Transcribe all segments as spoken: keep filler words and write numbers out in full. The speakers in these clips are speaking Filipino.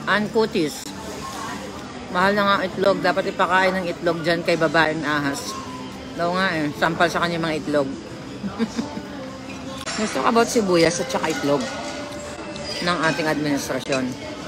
And kutis. Mahal na nga itlog. Dapat ipakain ng itlog dyan kay babaeng ahas. Daw nga eh. Sampal sa kanya mga itlog. Let's talk about sibuyas at saka itlog ng ating administrasyon.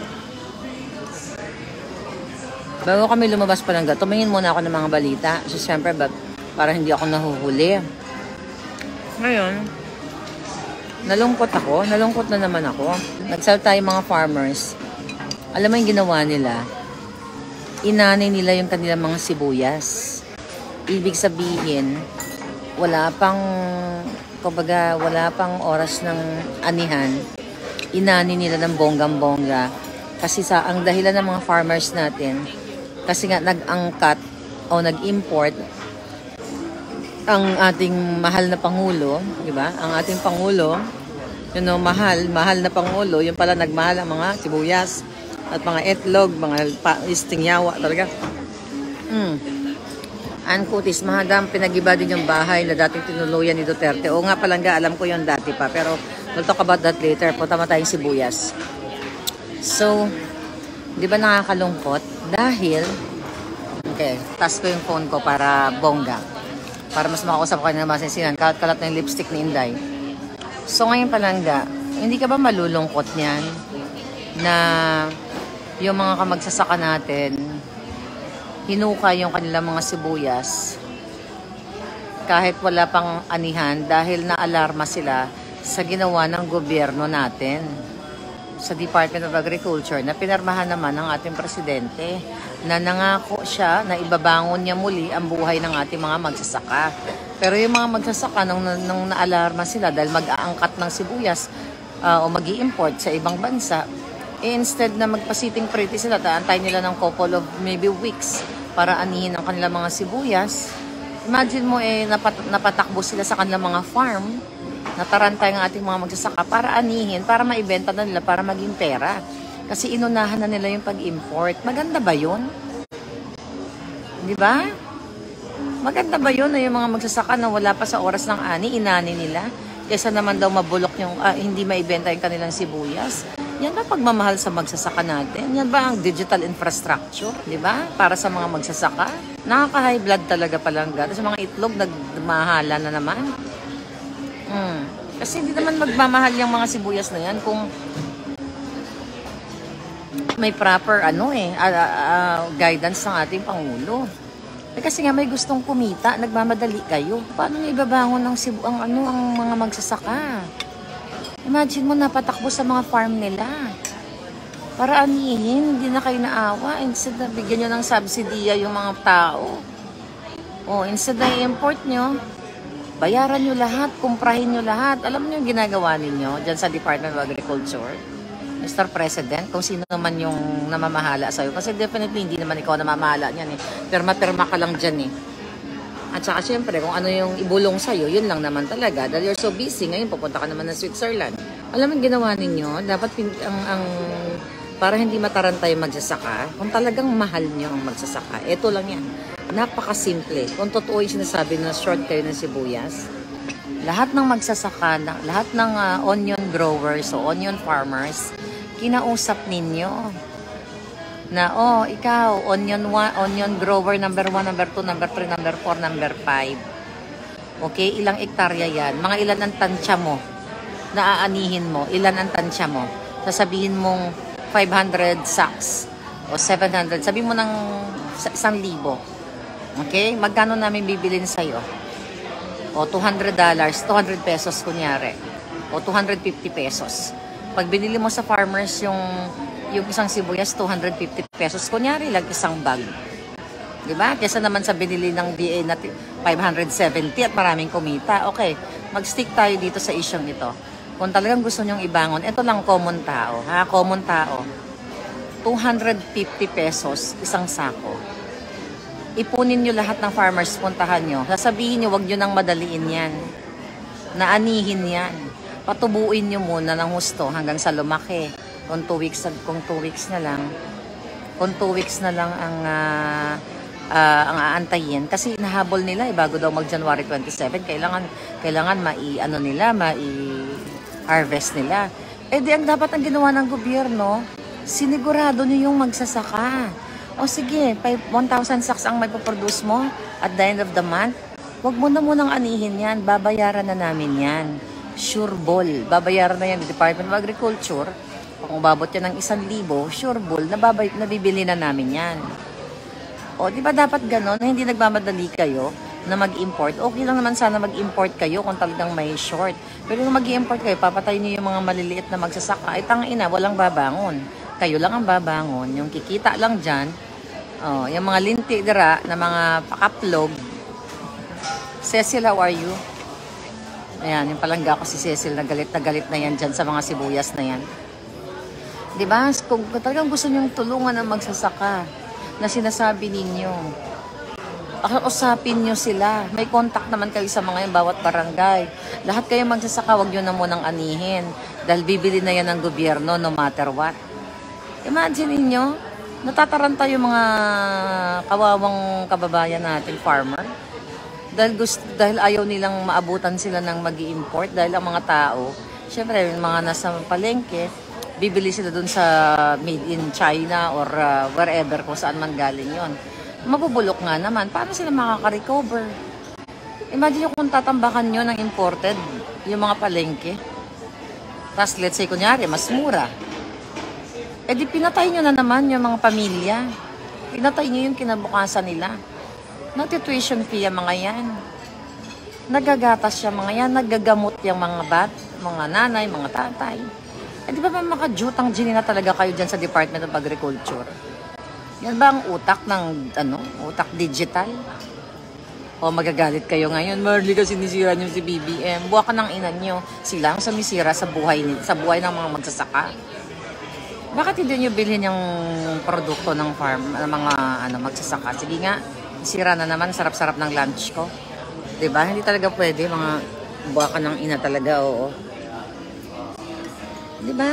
Bago kami lumabas pa lang, tumingin muna ako ng mga balita. So, siyempre, para hindi ako nahuhuli. Ngayon, nalungkot ako. Nalungkot na naman ako. Nagsal tayo mga farmers. Alam mo yung ginawa nila? Inanay nila yung kanilang mga sibuyas. Ibig sabihin, wala pang, kumbaga, wala pang oras ng anihan. Inanay nila ng bonggang-bongga. Kasi sa, ang dahilan ng mga farmers natin, kasi nga nag-angkat o nag-import ang ating mahal na Pangulo, di ba? Ang ating Pangulo, you know, mahal, mahal na Pangulo, yung pala nagmahal ang mga sibuyas at mga etlog, mga istingyawa talaga. Mm. Ang kutis, mahagam, pinag-iba din yung bahay na dating tinuluyan ni Duterte. O nga palangga, alam ko yung dati pa, pero we'll talk about that later. Punta mo tayong sibuyas. So, di ba nakakalungkot? Dahil, okay, task ko yung phone ko para bongga. Para mas makausap ko kanina masinsinan. Kalat-kalat na yung lipstick ni Inday. So, ngayon palangga, hindi ka ba malulungkot niyan na yung mga kamagsasaka natin, hinuka yung kanilang mga sibuyas kahit wala pang anihan dahil na-alarma sila sa ginawa ng gobyerno natin sa Department of Agriculture na pinarmahan naman ng ating presidente na nangako siya na ibabangon niya muli ang buhay ng ating mga magsasaka. Pero yung mga magsasaka nung, nung na-alarma sila dahil mag-aangkat ng sibuyas uh, o mag-i-import sa ibang bansa, eh, instead na magpa-sitting pretty sila, taantay nila ng couple of maybe weeks para anihin ang kanilang mga sibuyas. Imagine mo eh napat napatakbo sila sa kanilang mga farm, natarantay ng ating mga magsasaka para anihin, para maibenta na nila, para maging pera. Kasi inunahan na nila yung pag-import. Maganda ba yun? Di ba? Maganda ba yun na yung mga magsasaka na wala pa sa oras ng ani, inani nila? Kaysa naman daw mabulok yung, uh, hindi maibenta yung kanilang sibuyas. Yan ba pagmamahal sa magsasaka natin? Yan ba ang digital infrastructure? Di ba? Para sa mga magsasaka? Nakaka-high blood talaga palangga. Tapos mga itlog, nagmahala na naman. Hmm. Kasi hindi naman magmamahal yung mga sibuyas na yan kung may proper ano eh, uh, uh, guidance ng ating Pangulo. Eh, kasi nga may gustong kumita, nagmamadali kayo. Paano nyo ibabangon ng sibu ang, ano, ang mga magsasaka? Imagine mo napatakbo sa mga farm nila. Para anihin, hindi na kayo naawa. Instead na bigyan nyo ng subsidiya yung mga tao. O, instead na i-import nyo, bayaran nyo lahat, kumprahin nyo lahat. Alam nyo yung ginagawa ninyo dyan sa Department of Agriculture, Mister President, kung sino naman yung namamahala sa'yo. Kasi definitely hindi naman ikaw namamahala niyan eh. Perma-perma ka lang dyan eh. At saka syempre, kung ano yung ibulong sa'yo, yun lang naman talaga. Dahil you're so busy, ngayon pupunta ka naman ng Switzerland. Alam mo yung ginawa ninyo, dapat ang, ang, para hindi mataranta yung magsasaka, kung talagang mahal nyo ang magsasaka, eto lang yan. Napakasimple. Kung totoo yung sinasabi na short kayo ng sibuyas, lahat ng magsasaka, lahat ng uh, onion growers o onion farmers, kinausap ninyo na, oh, ikaw, onion, one, onion grower number one, number two, number three, number four, number five. Okay, ilang ektarya yan? Mga ilan ang tansya mo? Naaanihin mo? Ilan ang tansya mo? Sasabihin mong five hundred sacks o seven hundred. Sabihin mo ng isang libo. Okay? Magkano namin bibilin sa'yo? O two hundred dollars, two hundred pesos kunyari. O two hundred fifty pesos. Pag binili mo sa farmers yung yung isang sibuyas, two hundred fifty pesos. Kunyari lang isang bag. Diba? Kesa naman sa binili ng D A na five hundred seventy at maraming kumita. Okay, mag-stick tayo dito sa isyong ito. Kung talagang gusto nyong ibangon, ito lang common tao. Ha? Common tao. two hundred fifty pesos isang sako. Ipunin nyo lahat ng farmers, puntahan nyo. Sasabihin nyo, wag nyo nang madaliin yan. Naanihin yan. Patubuin nyo muna ng husto hanggang sa lumaki. Kung two weeks, kung two weeks na lang, kung two weeks na lang ang, uh, uh, ang aantayin. Kasi nahabol nila, eh, bago daw mag-January twenty-seven, kailangan, kailangan mai, ano nila, mai-harvest nila. Eh di, ang dapat ang ginawa ng gobyerno, sinigurado nyo yung magsasaka. O sige, one thousand sacks ang may produce mo at the end of the month. Huwag mo na munang anihin yan. Babayaran na namin yan. Sure ball. Babayaran na yan ng Department of Agriculture. Kung babot yan ng isang libo, sure ball, nababay, nabibili na namin yan. O, di ba dapat ganon na hindi nagmamadali kayo na mag-import? Okay lang naman sana mag-import kayo kung talagang may short. Pero kung mag-import kayo, papatay niyo yung mga maliliit na magsasaka. Ay, tangina, walang babangon. Kayo lang ang babangon. Yung kikita lang dyan, oh, yung mga linti dira na mga pakaplog. Cecil, how are you? Ayan, yung palangga ko si Cecil, na galit na galit na yan dyan sa mga sibuyas na yan. Diba? Kung talagang gusto nyong tulungan ang magsasaka na sinasabi ninyo, usapin nyo sila. May contact naman kayo sa mga yung bawat barangay. Lahat kayo magsasaka, wag nyo na munang anihin. Dahil bibili na yan ng gobyerno no matter what. Imagine niyo, natataranta yung mga kawawang kababayan natin, farmer. Dahil, gusto, dahil ayaw nilang maabutan sila ng mag-i-import. Dahil ang mga tao, syempre, yung mga nasa palengke, bibili sila dun sa made in China or uh, wherever kung saan man galing yon. Mabubulok nga naman. Paano sila makaka-recover? Imagine nyo kung tatambakan nyo ng imported, yung mga palengke. Tapos let's say, kunyari, mas mura. E di pinatay nyo na naman yung mga pamilya. Pinatay nyo yung kinabukasan nila. Nagtituition fee yung mga yan. Nagagatas yung mga yan. Nagagamot yung mga bat, mga nanay, mga tatay. E di ba makajutang gini na talaga kayo dyan sa Department of Agriculture? Yan ba ang utak ng, ano, utak digital? O magagalit kayo ngayon, Marley, kasi sinisira niyo si B B M. Buwa ka ng ina niyo. Sila ang sumisira sa buhay, sa buhay ng mga magsasaka. Bakit hindi niyo bilhin yung produkto ng farm, ng mga ano, magsasaka? Sige nga, sira na naman, sarap-sarap ng lunch ko. Diba? Hindi talaga pwede, mga buwa ka ng ina talaga, oo. Diba?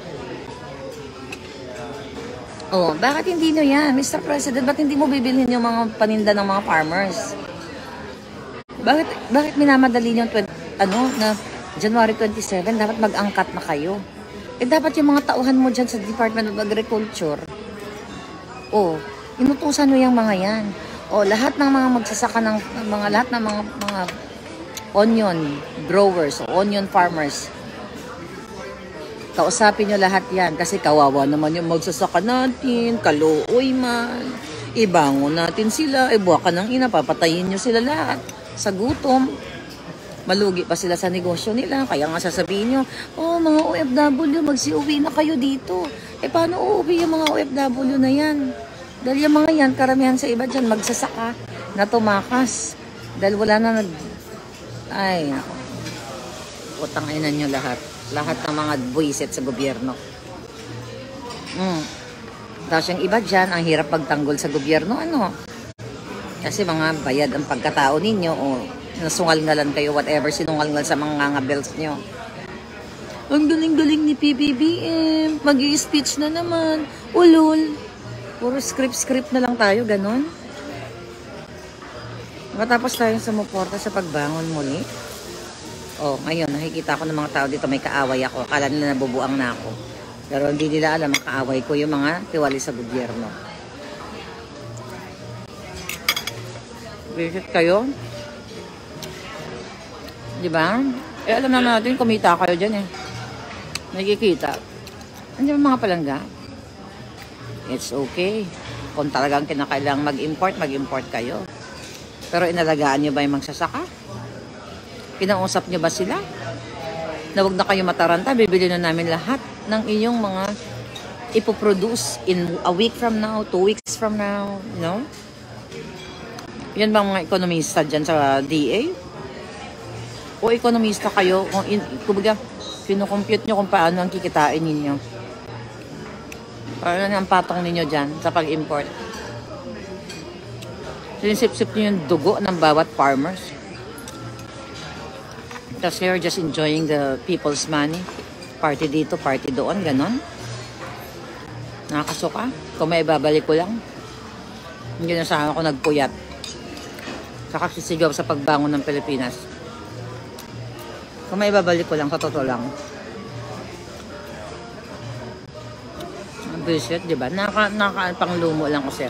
Oh, bakit hindi nyo yan, Mister President? Bakit hindi mo bibilhin yung mga paninda ng mga farmers? Bakit bakit minamadali nyo ano na January twenty-seven dapat mag-angkat na kayo? Eh dapat yung mga tauhan mo diyan sa Department of Agriculture. Oh, inutusan mo yung mga yan. Oh, lahat ng mga magsasaka ng mga lahat ng mga mga onion growers o onion farmers. Kausapin nyo lahat yan kasi kawawa naman yung magsasaka natin, kaluoy man, ibangon natin sila, ibuwa ka ng ina, papatayin nyo sila lahat sa gutom. Malugi pa sila sa negosyo nila, kaya nga sasabihin nyo, oh mga O F W, magsiuwi na kayo dito. Eh paano uuwi yung mga O F W na yan? Dahil yung mga yan, karamihan sa iba dyan, magsasaka na tumakas. Dahil wala na nag... Ay, nako. Utang ina nyo lahat. Lahat ng mga buwisit sa gobyerno. Mm. Tapos yung iba dyan, ang hirap pagtanggol sa gobyerno, ano? Kasi mga bayad ang pagkatao ninyo o nasungal-ngalan kayo, whatever, sinungal-ngal sa mga ngangabels nyo. Ang galing-galing ni P B B M, mag-i-speech na naman, ulul. Puro script-script na lang tayo, ganon. Matapos tayo sumuporta sa pagbangon muli. Oh, ngayon, nakikita ko ng mga tao dito, may kaaway ako. Akala nila nabubuang na ako. Pero hindi nila alam, ang kaaway ko yung mga tiwali sa gobyerno. Visit kayo? Diba? Eh, alam naman natin, kumita kayo dyan eh. Nakikita. Andiyan mga palangga? It's okay. Kung talagang kinakailangang mag-import, mag-import kayo. Pero inalagaan nyo ba yung magsasaka? Kinausap nyo ba sila? Na huwag na kayo mataranta, bibili na namin lahat ng inyong mga ipoproduce in a week from now, two weeks from now, you know? Yan bang mga ekonomista dyan sa D A? O ekonomista kayo, kung in, kumbaga, kinukompute nyo kung paano ang kikitain ninyo. Paano ang patong ninyo dyan sa pag-import? Sinisip-sip nyo yung dugo ng bawat farmers. Tapos you're just enjoying the people's money. Party dito, party doon, ganon. Nakakasuka. Kung may ibabalik ko lang. Hindi na sana ako nagpuyat. Saka sisigaw sa pagbangon ng Pilipinas. Kung may ibabalik ko lang, sa totoo lang. visit, di ba? Naka, naka pang lumo lang kasi.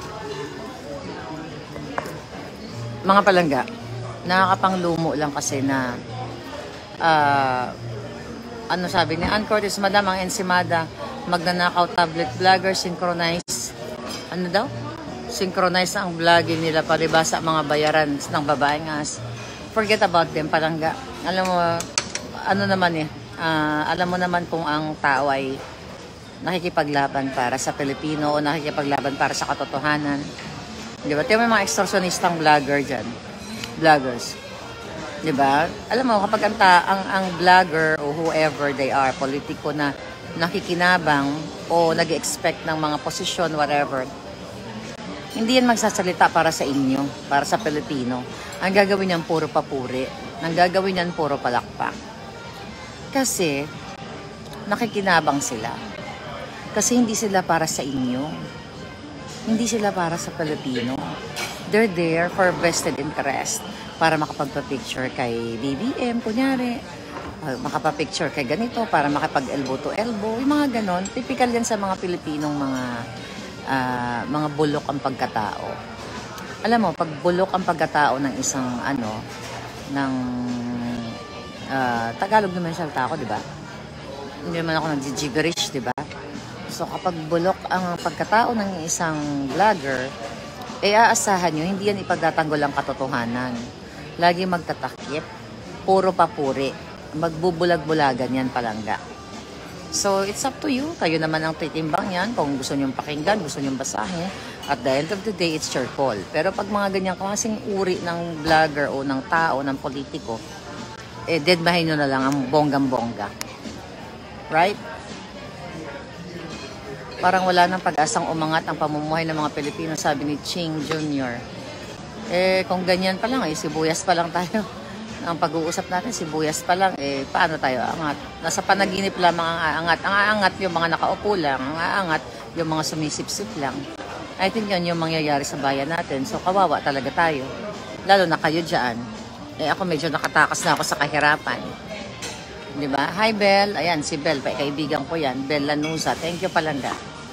Mga palangga, nakakapang lumo lang kasi na uh, ano sabi ni Ann Curtis, Madam, ang Ensimada, magnanakaw tablet vlogger, synchronize, ano daw? Synchronize ang vlogging nila palibasa mga bayaran ng babaeng as. Forget about them, palangga. Alam mo, ano naman eh, uh, alam mo naman kung ang tao ay nakikipaglaban para sa Pilipino o nakikipaglaban para sa katotohanan. Di ba? Tingnan mo yung mga extorsionistang vlogger dyan. Vloggers. Di ba? Alam mo, kapag ang, ta ang, ang vlogger o whoever they are, politiko na nakikinabang o nag-expect ng mga posisyon, whatever, hindi yan magsasalita para sa inyo, para sa Pilipino. Ang gagawin niyan puro papuri. Ang gagawin niyan puro palakpak. Kasi, nakikinabang sila. Kasi hindi sila para sa inyo. Hindi sila para sa Pilipino. They're there for vested interest. Para makapagpa-picture kay B B M, kunyari. Makapapicture kay ganito, para makapag-elbow to elbow. Yung mga ganon. Typical yan sa mga Pilipinong mga uh, mga bulok ang pagkatao. Alam mo, pag bulok ang pagkatao ng isang ano, ng uh, Tagalog naman salta ako, di ba? Hindi naman ako nag-gibberish, di ba? So, kapag bulok ang pagkatao ng isang vlogger, eh aasahan nyo, hindi yan ipagtatanggol ang katotohanan. Lagi magtatakip, puro papuri, magbubulag-bulagan yan palangga. So, it's up to you. Kayo naman ang titimbang yan. Kung gusto nyo pakinggan, gusto nyo basahin. At the end of the day, it's your call. Pero pag mga ganyang klaseng uri ng vlogger o ng tao, ng politiko, eh, deadmahin nyo na lang ang bonggang-bongga. Right? Parang wala nang pag-asang umangat ang pamumuhay ng mga Pilipino, sabi ni Ching Junior Eh, kung ganyan pa lang, eh, sibuyas pa lang tayo. Ang pag-uusap natin, sibuyas pa lang, eh, paano tayo angat? Nasa panaginip lamang ang aangat. Ang aangat yung mga nakaupo lang, ang aangat yung mga sumisip-sip lang. I think yun yung mangyayari sa bayan natin. So, kawawa talaga tayo. Lalo na kayo dyan. Eh, ako medyo nakatakas na ako sa kahirapan. Di ba? Hi, Bel. Ayan, si Bel. Kaibigan ko yan. Bel Lanusa. Thank you, palangga.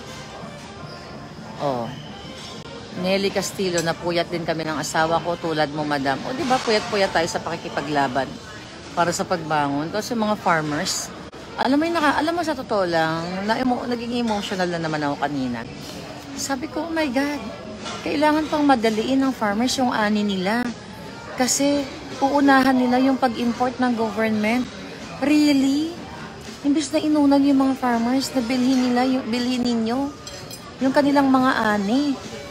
Oh. Nelly Castillo, napuyat din kami ng asawa ko tulad mo, madam. O, di ba, puyat-puyat tayo sa pakikipaglaban para sa pagbangon. Tapos yung mga farmers, alam mo, yung naka, alam mo sa totoo lang, na emo, naging emotional na naman ako kanina. Sabi ko, oh my God, kailangan pang madaliin ng farmers yung ani nila. Kasi uunahan nila yung pag-import ng government. Really? Imbis na inunan yung mga farmers na bilhin nila, yung, bilhin ninyo yung kanilang mga ani.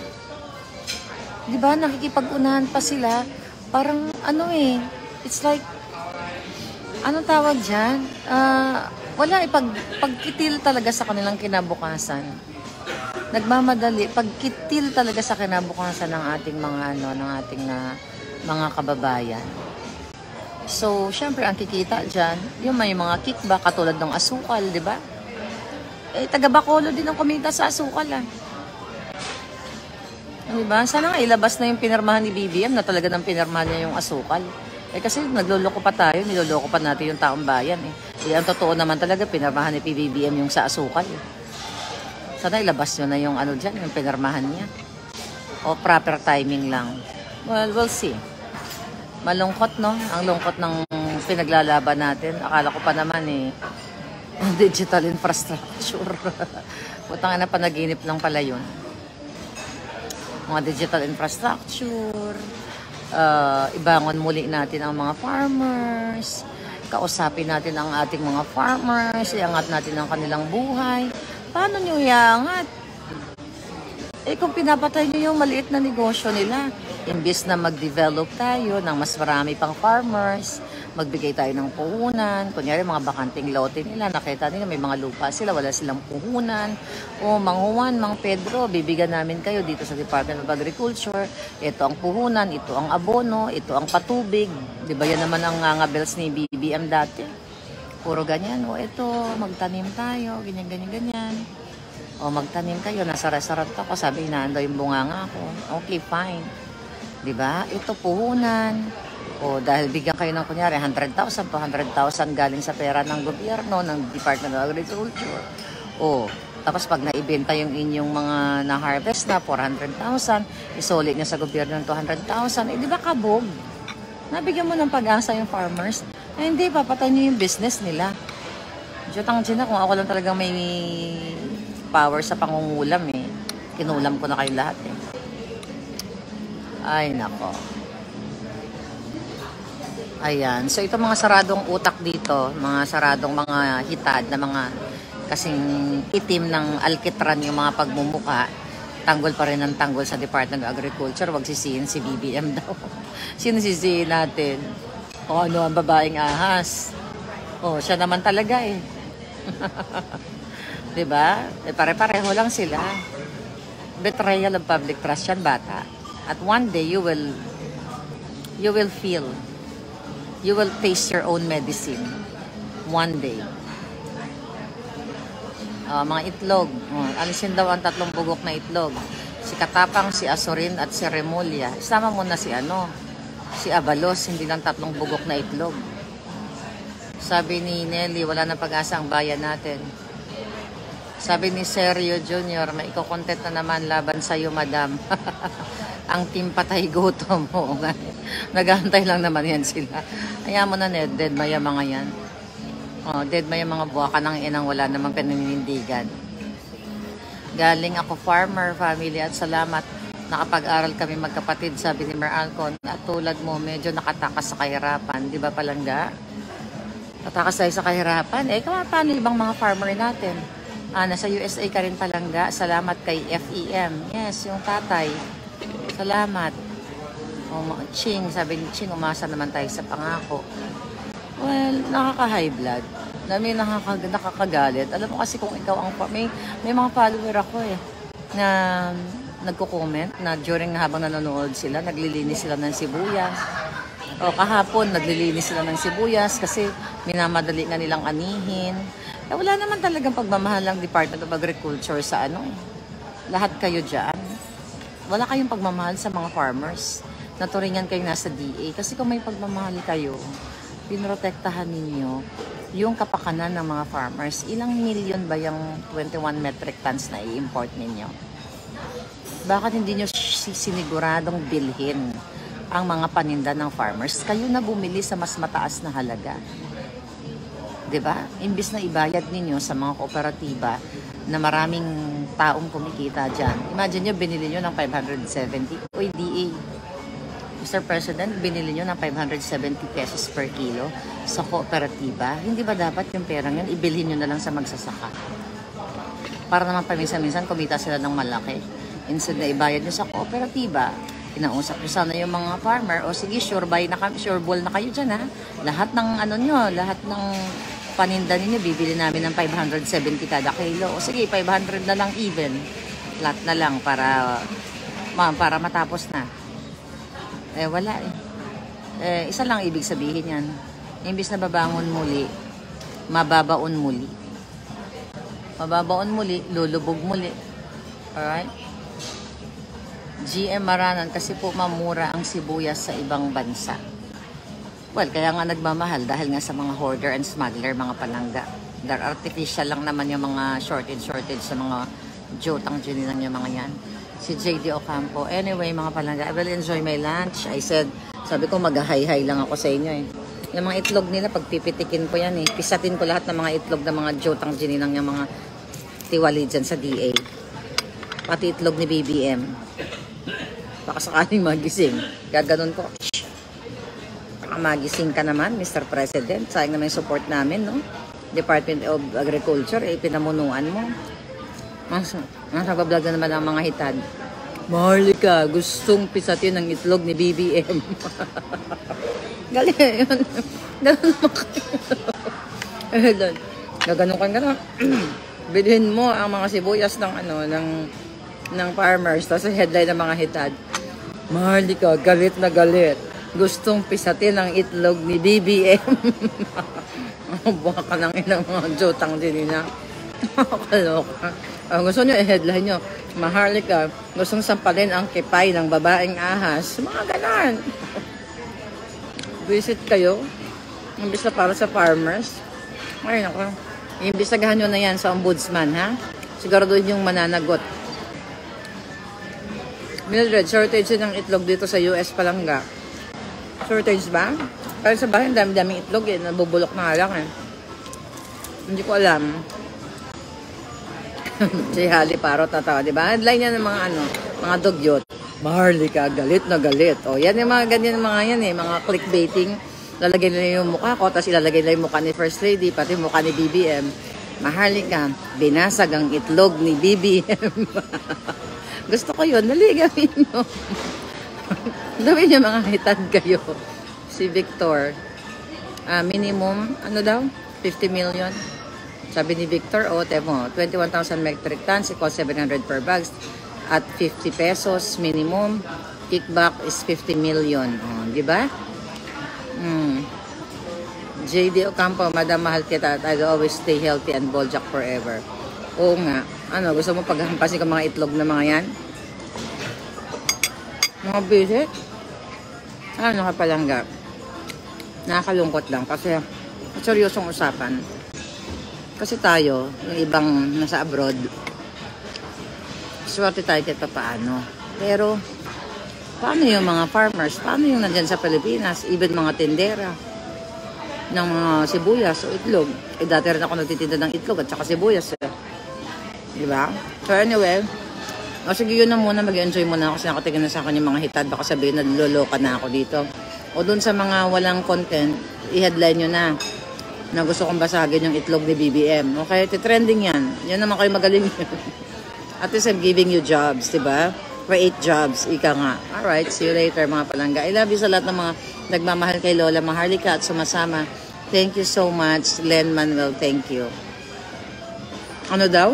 Diba, nakikipag-unahan pa sila. Parang, ano eh, it's like, anong tawag dyan? Uh, wala eh, pag, pagkitil talaga sa kanilang kinabukasan. Nagmamadali, pagkitil talaga sa kinabukasan ng ating mga, ano, ng ating na, mga kababayan. So, syempre, ang kikita dyan, yung may mga kickback katulad ng asukal, di ba? Eh, taga-Bacolod din ang kumita sa asukal, ah. Diba? Sana nga ilabas na yung pinirmahan ni B B M na talaga nang pinirmahan niya yung asukal. Eh kasi nagluloko pa tayo, niloloko pa natin yung taong bayan eh. Eh ang totoo naman talaga, pinirmahan ni B B M yung sa asukal eh. Sana ilabas nyo na yung ano dyan, yung pinirmahan niya. O proper timing lang. Well, we'll see. Malungkot, no? Ang lungkot ng pinaglalaban natin. Akala ko pa naman eh, digital infrastructure. Putang na panaginip lang pala yun. Mga digital infrastructure, uh, ibangon muli natin ang mga farmers, kausapin natin ang ating mga farmers, iangat natin ang kanilang buhay. Paano nyo iangat? Eh kung pinapatay nyo yung maliit na negosyo nila, imbis na mag-develop tayo ng mas marami pang farmers, magbigay tayo ng puhunan. Kunyari, mga bakanting lote nila, nakita nila may mga lupa sila, wala silang puhunan. O, Mang Juan, Mang Pedro, bibigyan namin kayo dito sa Department of Agriculture. Ito ang puhunan, ito ang abono, ito ang patubig. Di ba yan naman ang uh, bells ni B B M dati? Puro ganyan. O, ito, magtanim tayo, ganyan, ganyan, ganyan. O, magtanim kayo, nasa restaurant ako, sabi, inaanda yung bunganga ko. Okay, fine. Di ba? Ito, puhunan. O dahil bigyan kayo ng kunyari one hundred thousand, two hundred thousand galing sa pera ng gobyerno, ng Department of Agriculture. O Tapos pag naibenta yung inyong mga na-harvest na four hundred thousand, isulit niya sa gobyerno ng two hundred thousand, eh di ba kabog? Nabigyan mo ng pag-asa yung farmers. Eh hindi, papatay niyo yung business nila. Jutang Gina, kung ako lang talagang may power sa pangungulam eh. Kinulam ko na kayo lahat eh. Ay, nako. Ayan. So, ito mga saradong utak dito. Mga saradong mga hitad na mga kasing itim ng alkitran yung mga pagmumuka. Tanggol pa rin ang tanggol sa Department of Agriculture. Wag sisihin si B B M daw. Sino sisihin natin? O ano ang babaeng ahas? O, siya naman talaga eh. Diba? Eh, pare-pareho lang sila. Betrayal of public trust yan, bata. At one day, you will you will feel, you will taste your own medicine. One day. Uh, mga itlog. Uh, alisin daw ang tatlong bugok na itlog. Si Katapang, si Azorin, at si Remulla. Isama mo na si ano, si Abalos, hindi lang tatlong bugok na itlog. Sabi ni Nelly, wala na pag-asa ang bayan natin. Sabi ni Sergio Junior, may iko-content na naman laban sa'yo, madam. Ang team patay gutom mo. Nagantay lang naman yan sila. Ayaw mo na, Ned, dead maya mga yan. Oh, dead maya mga buwaka ng inang wala namang paninindigan. Galing ako farmer, family, at salamat. Nakapag-aral kami magkapatid, sabi ni Mer Alcon. At tulad mo, medyo nakatakas sa kahirapan. Di ba palangga? Tatakas tayo sa kahirapan. Eh, paano ibang mga farmer natin? Ah, nasa U S A ka rin palangga. Salamat kay F E M. Yes, yung tatay. Salamat. O, Ching, sabi ni Ching, umasa naman tayo sa pangako. Well, nakaka-high blood. Dami nakaka nakakagalit. Alam mo kasi kung ikaw ang... May, may mga follower ako eh, na nagko-comment na during habang nanonood sila, naglilinis sila ng sibuyas. O kahapon, naglilinis sila ng sibuyas kasi minamadali nga nilang anihin. Eh, wala naman talagang pagmamahal ng Department of Agriculture sa ano eh. Lahat kayo dyan. Wala kayong pagmamahal sa mga farmers. Naturingan kayo nasa D A. Kasi kung may pagmamahal kayo, pinrotektahan ninyo yung kapakanan ng mga farmers. Ilang milyon ba yung twenty-one metric tons na i-import ninyo? Bakit hindi nyo siniguradong bilhin ang mga paninda ng farmers? Kayo na bumili sa mas mataas na halaga. Diba? Imbis na ibayad ninyo sa mga kooperatiba na maraming taong kumikita dyan. Imagine nyo, binili nyo ng five hundred seventy. Uy, D A, Mister President, binili nyo ng five hundred seventy pesos per kilo sa kooperatiba. Hindi ba dapat yung perang yun, ibilhin nyo na lang sa magsasaka? Para naman paminsan-minsan kumita sila ng malaki. Instead na ibayad nyo sa kooperatiba, kinausap nyo sana yung mga farmer, o sige, sure buy na kami, sure ball na kayo dyan ha. Lahat ng ano nyo, lahat ng paninda ninyo, bibili namin ng five hundred seventy kada kilo. O sige, five hundred na lang even. Flat na lang para, ma, para matapos na. Eh, wala eh. Eh, isa lang ibig sabihin yan. Imbis na babangon muli, mababaon muli. Mababaon muli, lulubog muli. Alright? G M Maranan, kasi po mamura ang sibuyas sa ibang bansa. Well, kaya nga nagmamahal dahil nga sa mga hoarder and smuggler, mga palangga. They're artificial lang naman yung mga shortage-shortage sa mga jotang lang yung mga yan. Si J D Ocampo. Anyway, mga palangga, I will enjoy my lunch. I said, sabi ko mag-hi-hi lang ako sa inyo eh. Yung mga itlog nila, pagpipitikin ko yan eh. Pisatin ko lahat ng mga itlog ng mga jotang lang yung mga tiwali dyan sa D A. Pati itlog ni B B M. Baka sakaling magising. Gaganon ko. Baka magising ka naman, Mister President. Sayang naman yung support namin, no? Department of Agriculture, eh, pinamunuan mo. Mas, nagbablog na naman ang mga hitad. Maharlika, gustong pisatin ang itlog ni B B M. Galing yun. Ganon mo kayo. Gaganon ka nga. Bilhin mo ang mga sibuyas ng ano, ng ng farmers. Tapos headline ng mga hitad. Maharlika, galit na galit. Gustong pisatin ang itlog ni B B M. Buha ka lang ng mga jotang din na. Kaloka. Uh, gusto nyo i-headline nyo. Maharlika, gustong sampalin ang kipay ng babaeng ahas. Mga ganon. Visit kayo. Imbis na para sa farmers. Ay, nako. Imbisagahan nyo na yan sa ombudsman, ha? Siguraduhin yung mananagot. Mildred, shortage ng itlog dito sa U S Palangga. Shortage ba? Kaya sa bahay, dami-daming itlog eh. Nabubulok na nga lang eh. Hindi ko alam. Si Hali Paro tatawa, di ba? Headline niya ng mga ano, mga dugyot. Maharlika, galit na galit. O, yan yung mga ganyan mga yan eh, mga clickbaiting. Lalagay nila yung mukha ko, tapos ilalagay nila yung mukha ni First Lady, pati mukha ni B B M. Maharlika, binasag ang itlog ni B B M. Gusto ko yun, dali gawin nyo. Gawin nyo mga hitad kayo. Si Victor, uh, minimum, ano daw? fifty million. Sabi ni Victor, o, oh, temo, twenty-one thousand metric tons, equals seven hundred per bags. At fifty pesos minimum. Kickback is fifty million. Oh, di ba? Hmm. J D Ocampo, Madam, mahal kita at I'll always stay healthy and Boljak forever. Oo nga. Ano, gusto mo paghampasin ka mga itlog na mga yan? Mga bisit? Ano ka palangga? Nakakalungkot lang kasi seryosong usapan. Kasi tayo, yung ibang nasa abroad, swerte tayo kahit paano. Pero, paano yung mga farmers? Paano yung nandyan sa Pilipinas? Even mga tindera ng mga sibuyas o itlog. Eh, dati rin ako nagtitinda ng itlog at saka sibuyas. Eh. Diba? So anyway, o sige yun na muna, mag-enjoy muna ako kasi nakatingin na sa akin yung mga hitad. Baka sabihin na loloka na ako dito. O dun sa mga walang content, i-headline nyo na na gusto kong basagin yung itlog ni B B M. Okay? Titrending yan. Yan naman kayo magaling. At least I'm giving you jobs, diba? Create jobs. Ika nga. Alright, see you later mga palangga. I love you sa lahat ng mga nagmamahal kay Lola Maharlika at sumasama. Thank you so much, Len Manuel. Thank you. Ano daw?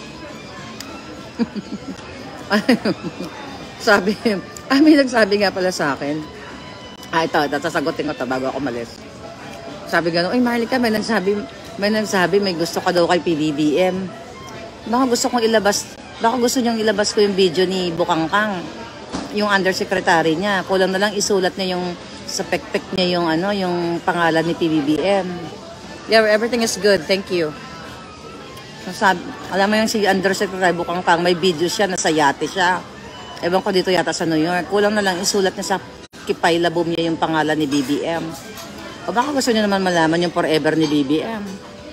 Sabi, ah, may nagsabi nga pala sa akin. Ah, ito, ito, sasagutin ko ito bago ako malis. Sabi gano'n, ay Maharlika, may nagsabi, may nagsabi, may gusto ka daw kay P B B M. Baka gusto kong ilabas, baka gusto niyang ilabas ko yung video ni Bukangkang, yung undersecretary niya. Kulang na lang isulat niya yung, sa pekpek niya yung, ano, yung pangalan ni P B B M. Yeah, everything is good, thank you. Sabi, alam mo yung si undersecretary Bukangkang, may video siya, nasa yate siya. Ewan ko dito yata sa New York. Kulang na lang isulat niya sa kipay labom niya yung pangalan ni B B M. O baka gusto niyo naman malaman yung forever ni B B M.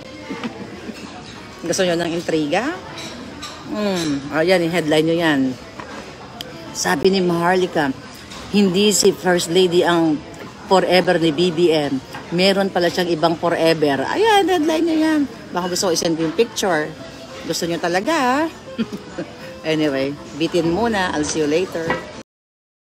Gusto niyo ng intriga? Hmm, ayan, yung headline niyo yan. Sabi ni Maharlika, hindi si First Lady ang forever ni B B M. Meron pala siyang ibang forever. Ayan, headline niyo yan. Baka gusto ko isend yung picture. Gusto niyo talaga, ha? Anyway, bitin muna. I'll see you later.